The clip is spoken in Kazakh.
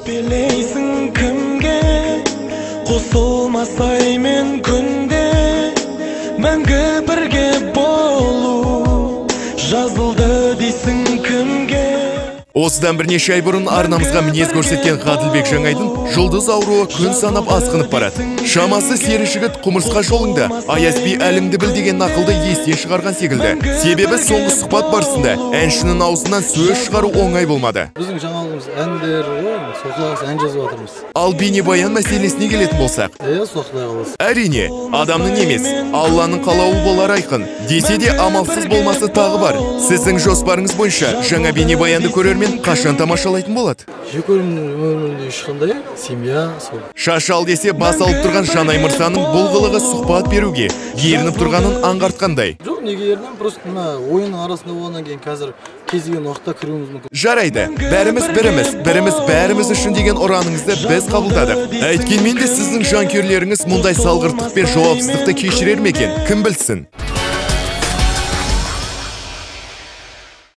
Білейсің кімге қосылмасай мен күнде мәңгі бірге болу жазылды дейсің кімге. Осыдан бірнеше ай бұрын арнамызға мінез көрсеткен Ғаділбек Жаңайдың жұлдыз ауруы күн санап асқынып барады. Шамасы сері жігіт құмырсқа жолыңда аяспи әліңді біл деген нақылды естен шығарған секілді. Себебі соңғы сұхбат барысында әншінің аузынан сөз шығару оңай болмады. Біздің жаңалығымыз әндер ғой, соқлағыз ән жазып жатырмыз. Ал бейнебаян мәселесіне келетін болсақ, соқлағыз. әрине, адамның емес, Алланың қалауы болар айқын. Десе де амалсыз болмасы тағы бар. Сіздің жоспарыңыз бойынша жаңа бейнебаянды көрермен қашан тамашалайтын болады? Жекөрімнің өмірінде ешқандай семья сол. Шашал десе бас алып тұрған Жанай Мырзаның бұл қылығы сұхбат беруге ерініп тұрғанын аңғартқандай. Жоқ, неге ерінем, просто мына ойынның арасында болғаннан кейін қазір кез келген уақытта кіруіміз мүмкін. Жарайды, бәріміз біріміз, біріміз бәріміз үшін деген ұраныңызды біз қабылдадық. Әйткенмен де сіздің жанкүйерлеріңіз мұндай салғырттық пен жауапсыздықты кешірер ме екен? Кім білсін?